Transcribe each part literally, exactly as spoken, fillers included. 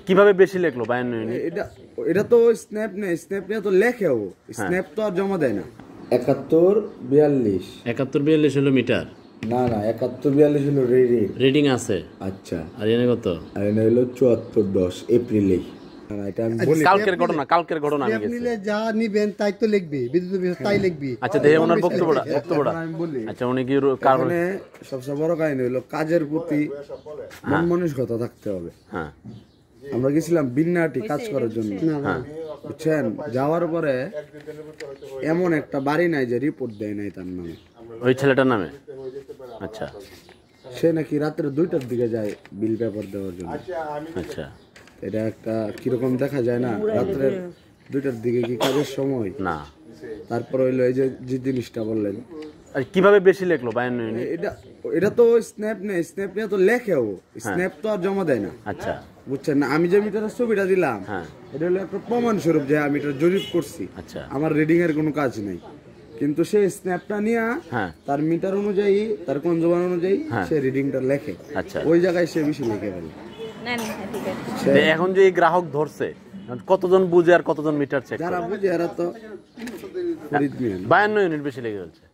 কিভাবে বেশি লিখলো বায়ান্ন ইউনিট? এটা এটা তো স্ন্যাপ নেই, স্ন্যাপ নিয়ে তো লেখেও, স্ন্যাপ তো আর জমা দেয় না। একাত্তর বিয়াল্লিশ একাত্তর বিয়াল্লিশ হলো মিটার, না না একাত্তর বিয়াল্লিশ হলো রিডিং রিডিং আছে। আচ্ছা, আর এনে কত? আর এটা হলো চুয়াত্তর দশ এপ্রিলে। এটা আমি বলি কালকের ঘটনা, কালকের ঘটনা আমি গেছি। নিলে যা নিবেন তাই তো লিখবি, বিদ্যুৎ বিভাগ তাই লিখবি। আচ্ছা দেখে ওনার বক্তব্যটা বক্তব্যটা আমি বলি। আচ্ছা উনি কি কারণ এখানে সবচেয়ে বড় কাহিনী হলো কাজের প্রতি মন মানসিকতা থাকতে হবে। হ্যাঁ আমরা গেছিলাম বিন্নাটি কাজ করার জন্য, হ্যাঁ বুঝছেন? যাওয়ার পরে এমন একটা বাড়ি নাই যে রিপোর্ট দেয় নাই তার নামে, ওই ছেলেটার নামে। আচ্ছা সে নাকি রাত্রে দুইটার দিকে যায় বিল পেপার দেওয়ার জন্য। আচ্ছা এটা একটা কিরকম দেখা যায় না, রাত্রে দুইটার দিকে কি কাজের সময় না। তারপর হইলো এই যে যে জিনিসটা বললেন, আর কিভাবে বেশি লিখলো বায়ান্ন ইউনিট? এটা এটা তো স্ন্যাপ নেই, স্ন্যাপ নিয়ে তো লেখেও, স্ন্যাপ তো আর জমা দেয় না। আচ্ছা বুঝছেন না, আমি যে মিটারের ছবিটা দিলাম হ্যাঁ এটা হলো একটা প্রমাণ স্বরূপ যে আমি এটা জরিপ করছি। আচ্ছা আমার রিডিং এর কোনো কাজ নাই, কিন্তু সে স্ন্যাপটা নিয়ে হ্যাঁ তার মিটার অনুযায়ী তার কনজুমার অনুযায়ী হ্যাঁ। সে রিডিংটা লেখে। আচ্ছা ওই জায়গায় সে বেশি লিখে ফেলে। তো এখন যে এই গ্রাহক ধরছে কতজন বুঝে আর কতজন মিটার চেক যারা বুঝে এরা তো বায়ান্ন ইউনিট বেশি লেগে যাচ্ছে।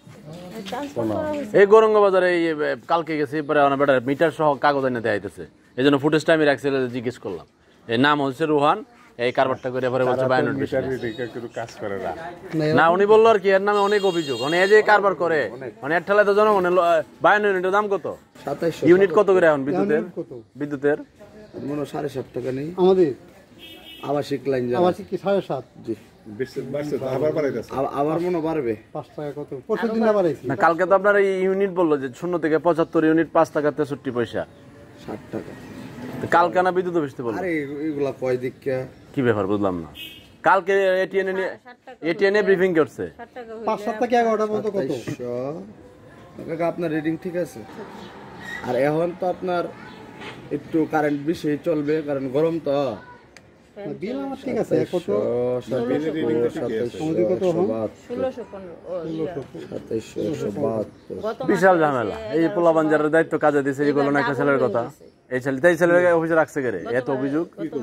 এই গৌরঙ্গ বাজারে এই কালকে গেছি পরে মিটার সহ কাগজ এনে দেয়া হইতেছে, এই জন্য ফুটেজটা আমি রাখছি, জিজ্ঞেস করলাম। এর নাম হচ্ছে রোহান, এই কারবারটা করে পরে বলছে বায়ান্ন বেশি কাজ করে না। না উনি বললো আর কি এর নামে অনেক অভিযোগ, মানে এই যে কারবার করে মানে এর ঠেলায় তো জনগণের বায়ান্ন ইউনিটের দাম কত? সাতাইশশো ইউনিট কত করে এখন বিদ্যুতের? বিদ্যুতের মনে হয় সাড়ে সাত টাকা নেই আমাদের আবাসিক লাইন, আবাসিক কি সাড়ে সাত, জি আবার বাড়াইতেছে, আবার মনে বাড়বে পাঁচ টাকা কত পরশু দিন বাড়াইছি। না কালকে তো আপনার এই ইউনিট বললো যে শূন্য থেকে পঁচাত্তর ইউনিট পাঁচ টাকা তেষট্টি পয়সা, ষাট টাকা। তো কালকে না বিদ্যুৎ অফিস বললো। আরে এগুলা কয় দিক কি ব্যাপার বুঝলাম না। কালকে এটিএন এটিএন এ ব্রিফিং করছে পাঁচ সাত থেকে এগারোটা পর্যন্ত কত? কাকা আপনার রিডিং ঠিক আছে। আর এখন তো আপনার একটু কারেন্ট বেশি চলবে, কারণ গরম তো। বিল আমার ঠিক আছে, কত বিশাল ঝামেলা। এই পোলা বাঞ্জারের দায়িত্ব কাজে দিছে, এগুলো না একটা ছেলের কথা, এই ছেলে এই ছেলের অফিসে রাখছে গেরে, এত অভিযোগ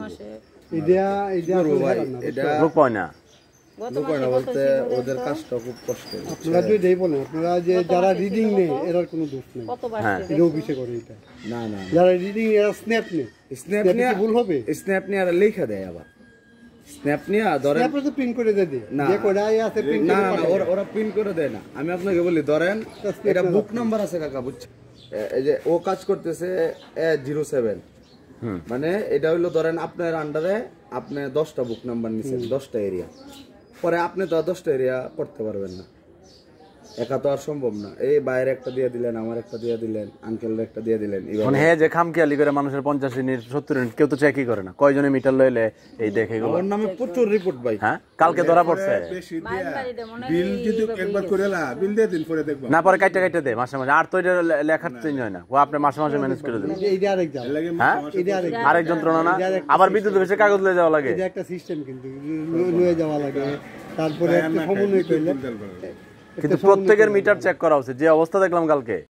লোক পায় না। বলতে ওদের কাজটা খুব কষ্ট। আপনারা যদি বলেন আপনারা যে যারা রিডিং নেই এরার কোনো দোষ নেই, এটা অফিসে করে এটা। না না যারা রিডিং এরা স্ন্যাপ নেই, স্ন্যাপ নিয়ে ভুল হবে, স্ন্যাপ নিয়ে আর লেখা দেয় আবার স্ন্যাপ নিয়ে ধরেন স্ন্যাপে তো প্রিন্ট করে দেয় না যে কোডাই আছে প্রিন্ট না না ওরা ওরা প্রিন্ট করে দেয় না। আমি আপনাকে বলি ধরেন এটা বুক নাম্বার আছে কাকা, বুঝছেন? এই যে ও কাজ করতেছে এ জিরো সেভেন, মানে এটা হইলো ধরেন আপনার আন্ডারে আপনি দশটা বুক নাম্বার নিছেন, দশটা এরিয়া, পরে আপনি তো আর দশটা এরিয়া করতে পারবেন না, একা তো আর সম্ভব না। এই বাইরে একটা দিয়ে দিলেন, আমার একটা দিয়ে দিলেন, আঙ্কেলের একটা দিয়ে দিলেন, মানে হ্যাঁ যে খামখেয়ালি করে মানুষের পঞ্চাশ ইউনিট সত্তর ইউনিট কেউ তো চেকই করে না, কয়জনে মিটার লইলে এই দেখে এগুলো। আমার নামে প্রচুর রিপোর্ট ভাই। হ্যাঁ কালকে ধরা পড়ছে, বিল যদি একবার করে না বিল দিয়ে দিন পরে দেখব না পরে কাইটা কাইটা দে মাসে মাসে, আর তো এটা লেখার চেঞ্জ হয় না, ও আপনি মাসে মাসে ম্যানেজ করে দেন। এইটা আরেক জায়গা, হ্যাঁ আরেক যন্ত্রণা না, আবার বিদ্যুৎ অফিসে কাগজ লয়ে যাওয়া লাগে, এটা একটা সিস্টেম কিন্তু লয়ে যাওয়া লাগে, তারপরে একটা সমন্বয় করলে। কিন্তু প্রত্যেকের মিটার চেক করা উচিত, যে অবস্থা দেখলাম কালকে।